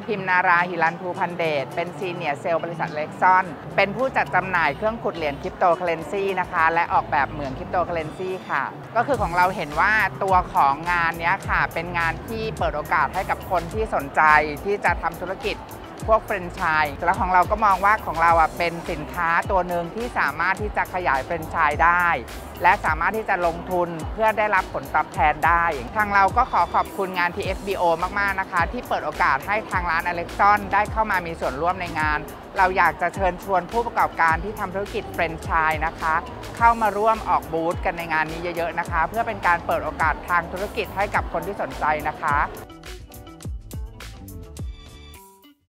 พิมนาราหิรันภูพันเดชเป็นซีเนียร์เซลล์บริษัทเล็กซอนเป็นผู้จัดจำหน่ายเครื่องขุดเหรียญคริปโตเคอเรนซีนะคะและออกแบบเหมืองคริปโตเคอเรนซีค่ะก็คือของเราเห็นว่าตัวของงานนี้ค่ะเป็นงานที่เปิดโอกาสให้กับคนที่สนใจที่จะทำธุรกิจพวกแฟรนไชส์แล้วของเราก็มองว่าของเราเป็นสินค้าตัวหนึ่งที่สามารถที่จะขยายแฟรนไชส์ได้และสามารถที่จะลงทุนเพื่อได้รับผลตอบแทนได้ทางเราก็ขอขอบคุณงาน TFBO มากๆนะคะที่เปิดโอกาสให้ทางร้านอเล็กซอนได้เข้ามามีส่วนร่วมในงานเราอยากจะเชิญชวนผู้ประกอบการที่ทำธุรกิจแฟรนไชส์นะคะเข้ามาร่วมออกบูธกันในงานนี้เยอะๆนะคะเพื่อเป็นการเปิดโอกาสทางธุรกิจให้กับคนที่สนใจนะคะ